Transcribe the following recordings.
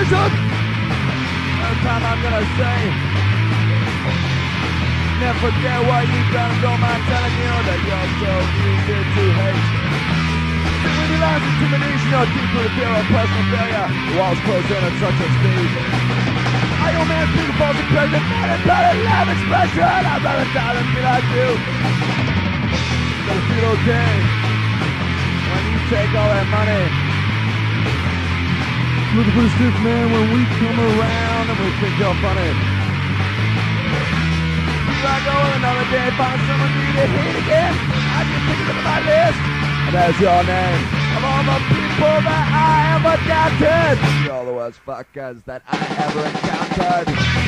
shook. No time I'm gonna say. Never forget what you've done. Don't mind telling you that you're so easy to hate. When you last intimidation, you're deep with the fear of personal failure. The walls close in at such a speed. I don't man speak false impression, not a better love expression. I'd rather die than be like you. But I feel okay when you take all that money. Looking for the stiff man when we come around and we think you're funny. I go another day, find someone new to hate again. I just think of my list. And there's your name. Of all the people that I ever doubted. You're the worst fuckers that I ever encountered.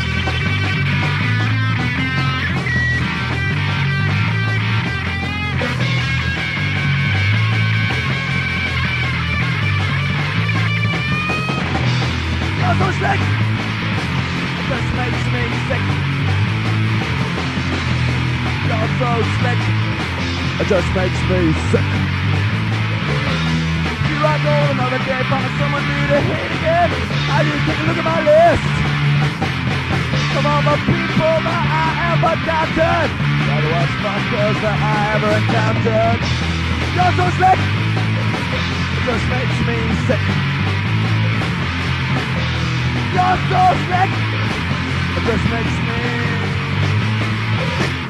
You're so slick. It just makes me sick. You're so slick. It just makes me sick. You like all another day, find someone new to hate again. I just take a look at my list of all the people that I ever doubted. You're the worst fuckers that I ever encountered. You're so slick. It just makes me sick. You're so slick. It just makes me sick.